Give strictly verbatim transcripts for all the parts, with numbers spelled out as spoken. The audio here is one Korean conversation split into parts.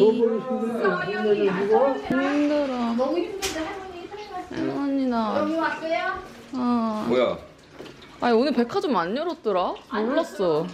힘들어. 너무 힘든데 할머니 할머니 나. 여기 왔어요? 어. 뭐야? 아니 오늘 백화점 안 열었더라? 몰랐어.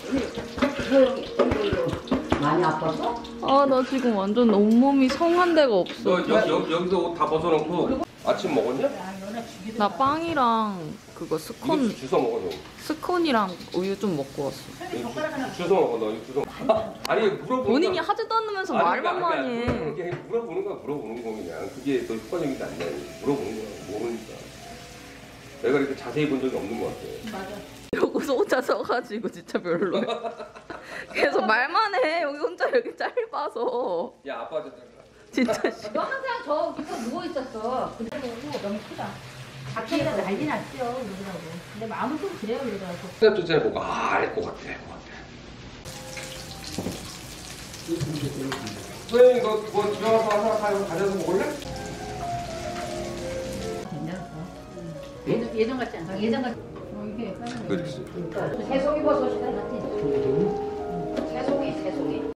많이 아팠어? 아 나 지금 완전 온몸이 성한 데가 없어. 너 여기, 여기, 여기서 옷 다 벗어놓고 아침 먹었냐? 나 빵이랑 그거 스콘 이거 주워 먹어 너. 스콘이랑 우유 좀 먹고 왔어. 주워 먹어 너. 이거 주워 먹어. 아니 물어보는 본인이 거야. 하지도 않으면서 아니, 말만 그러니까, 많이 해. 그러니까 그게 물어보는 거야 물어보는 거 그냥. 그게 더 효과적이지 않냐. 물어보는 거야 모르니까. 내가 이렇게 자세히 본 적이 없는 것 같아. 맞아. 여기서 혼자 서가지고 진짜 별로야. 계속 말만 해. 여기 혼자 여기 짧아서. 야 아빠 진짜 싫어. 너 항상 저기서 누워 있었어. 근데 너무 크다. 밖에서 난리 났죠 그러더라고. 근데 마음은 좀 그래요 그러더라고. 스냅 잘 보고 아 알 것 같아 알 것 같아. 선생님 이거 뭐 집에 와서 하나 가져서 먹을래? 예전, 예전 같지 않아? 예전 같지 어, 이게 그렇지. 새송이 버섯이 닮았지? 새송이, 새송이.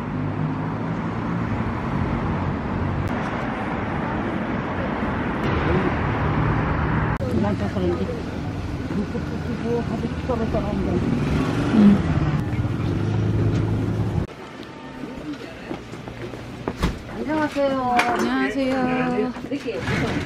남편 그런지 묵고 가서 썰어 썰어 안녕하세요. 안녕하세요. 이렇게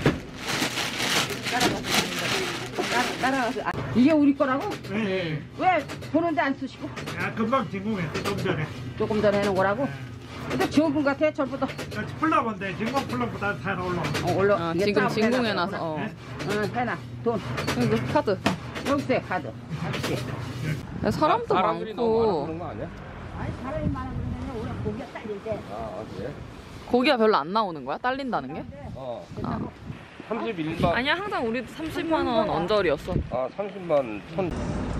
따라가서. 이게 우리 거라고? 네. 왜 보는데 안 쓰시고? 야, 금방 진공했어, 좀 전에. 조금 전에 해놓은 거라고? 근데 적은 것 같아, 저보다. 플러본데 진공 플러보다 잘 올라와. 어, 올라. 아, 이게 지금 딱 진공해놔서. 어. 응, 해놔. 돈. 여기 카드. 여기서 카드. 아저씨. 사람도 사람들이 너무 많아 많고 그런 거 아니야? 아니, 사람이 많아 그러면 오늘 고기가 딸릴 때. 아 그래? 고기가 별로 안 나오는 거야? 딸린다는 게? 어. 아. 삼십일만. 아니야 항상 우리 삼십만 원 언저리였어. 아 삼십만 천.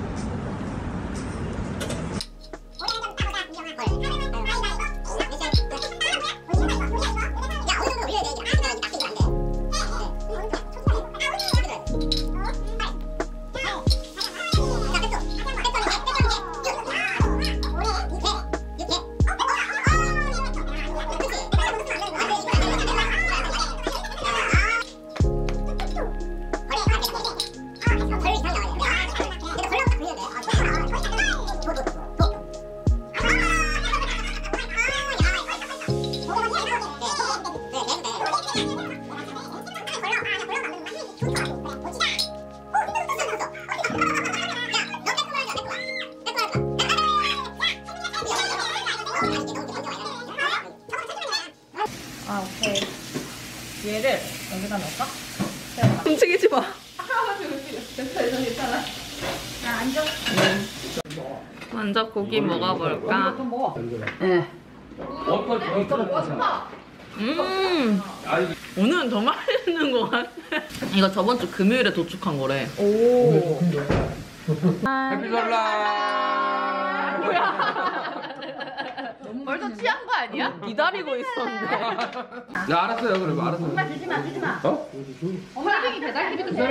아, 오케이. 얘를 여기다 넣을까? 움직이지 마. 자, 앉아. 먼저 고기 먹어볼까? 뭐? 예. 음 오늘은 더 맛있는 것 같아. 이거 저번 주 금요일에 도축한 거래. 오. 해피설라. 뭐야? 벌써 취한 거 아니야? 기다리고 있었는데. 나 알았어요 그리고 알았어. 엄마 주지 마, 주지 마. 어? 엄마 아기 배달기도 돼.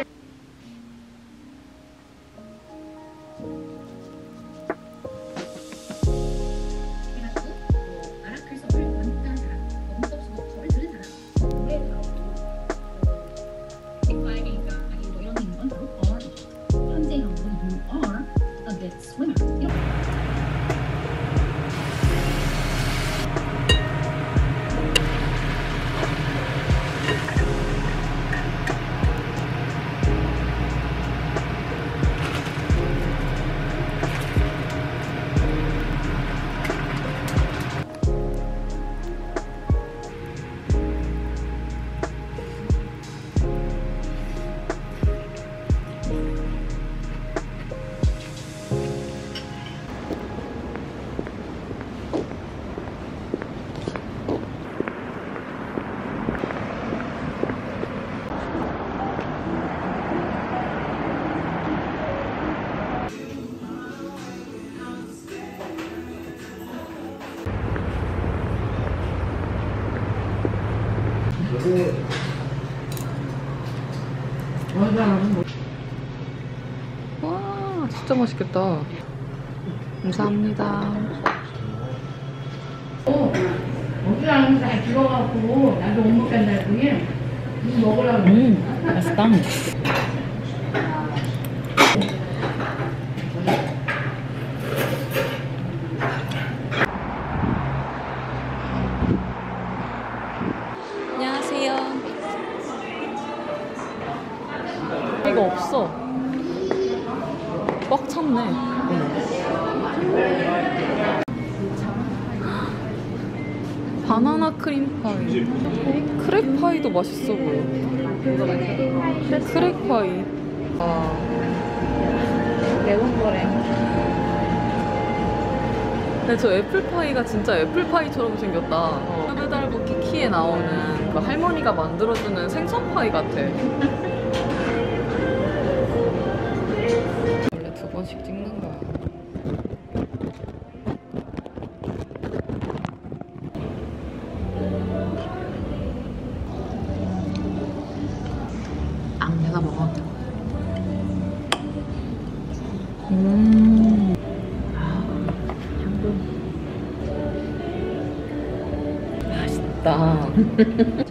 와 진짜 맛있겠다. 감사합니다. 어, 고추장 다 집어갖고 나도 못 먹겠다 했더니 이거 먹으라고. 음, 맛있다. 안녕하세요. 이거 없어. 꽉 찼네. 바나나 크림파이. 크랙파이도 맛있어 보여. 크랙파이. 아. 매운 거래. 근데 저 애플파이가 진짜 애플파이처럼 생겼다. 배달부 키키에 나오는 그 할머니가 만들어주는 생선파이 같아. 원래 두 번씩 찍는 거야. 앙, 내가 먹어. 음. 맛있다.